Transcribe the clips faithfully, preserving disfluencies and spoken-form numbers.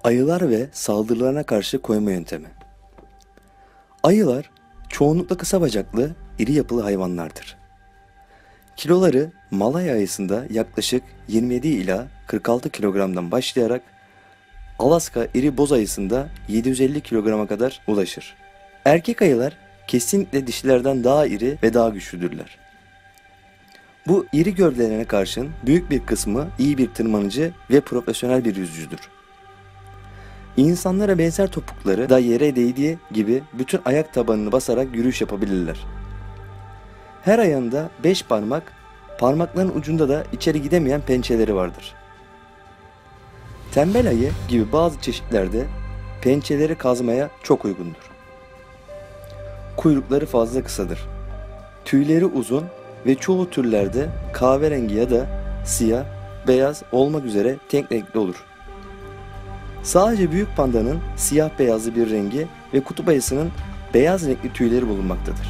Ayılar ve saldırılarına karşı koyma yöntemi. Ayılar çoğunlukla kısa bacaklı, iri yapılı hayvanlardır. Kiloları Malaya ayısında yaklaşık yirmi yedi ila kırk altı kilogramdan başlayarak Alaska iri boz ayısında yedi yüz elli kilograma kadar ulaşır. Erkek ayılar kesinlikle dişilerden daha iri ve daha güçlüdürler. Bu iri gövdelerine karşın büyük bir kısmı iyi bir tırmanıcı ve profesyonel bir yüzücüdür. İnsanlara benzer topukları da yere değdiği gibi bütün ayak tabanını basarak yürüyüş yapabilirler. Her ayağında beş parmak, parmakların ucunda da içeri gidemeyen pençeleri vardır. Tembel ayı gibi bazı çeşitlerde pençeleri kazmaya çok uygundur. Kuyrukları fazla kısadır. Tüyleri uzun ve çoğu türlerde kahverengi ya da siyah, beyaz olmak üzere tek renkli olur. Sadece büyük pandanın siyah beyazlı bir rengi ve kutup ayısının beyaz renkli tüyleri bulunmaktadır.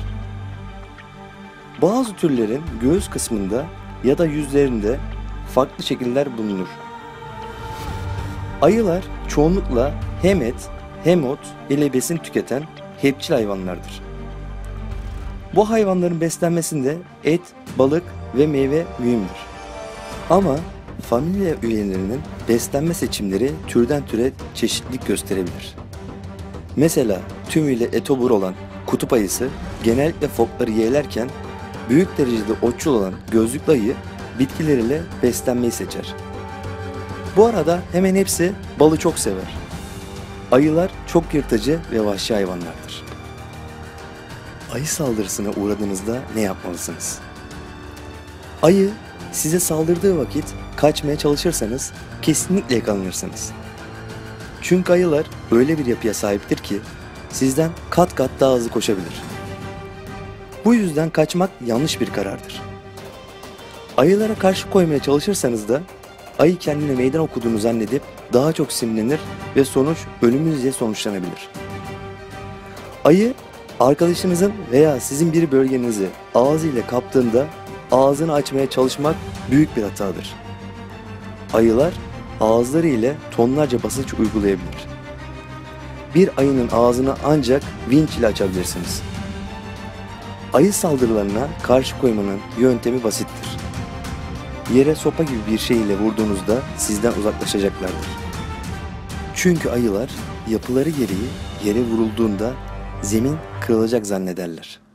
Bazı türlerin göğüs kısmında ya da yüzlerinde farklı şekiller bulunur. Ayılar çoğunlukla hem et hem ot ile besin tüketen hepçil hayvanlardır. Bu hayvanların beslenmesinde et, balık ve meyve mühimdir. Ama familya üyelerinin beslenme seçimleri türden türe çeşitlilik gösterebilir. Mesela tümüyle etobur olan kutup ayısı genellikle fokları yeğlerken büyük derecede otçul olan gözlüklü ayı bitkileriyle beslenmeyi seçer. Bu arada hemen hepsi balı çok sever. Ayılar çok yırtıcı ve vahşi hayvanlardır. Ayı saldırısına uğradığınızda ne yapmalısınız? Ayı size saldırdığı vakit kaçmaya çalışırsanız kesinlikle yakalanırsınız. Çünkü ayılar öyle bir yapıya sahiptir ki sizden kat kat daha hızlı koşabilir. Bu yüzden kaçmak yanlış bir karardır. Ayılara karşı koymaya çalışırsanız da ayı kendine meydan okuduğunu zannedip daha çok sinirlenir ve sonuç ölümünüzle sonuçlanabilir. Ayı arkadaşınızın veya sizin bir bölgenizi ağzıyla kaptığında ağzını açmaya çalışmak büyük bir hatadır. Ayılar ağızları ile tonlarca basınç uygulayabilir. Bir ayının ağzını ancak vinç ile açabilirsiniz. Ayı saldırılarına karşı koymanın yöntemi basittir. Yere sopa gibi bir şey ile vurduğunuzda sizden uzaklaşacaklardır. Çünkü ayılar yapıları gereği yere vurulduğunda zemin kırılacak zannederler.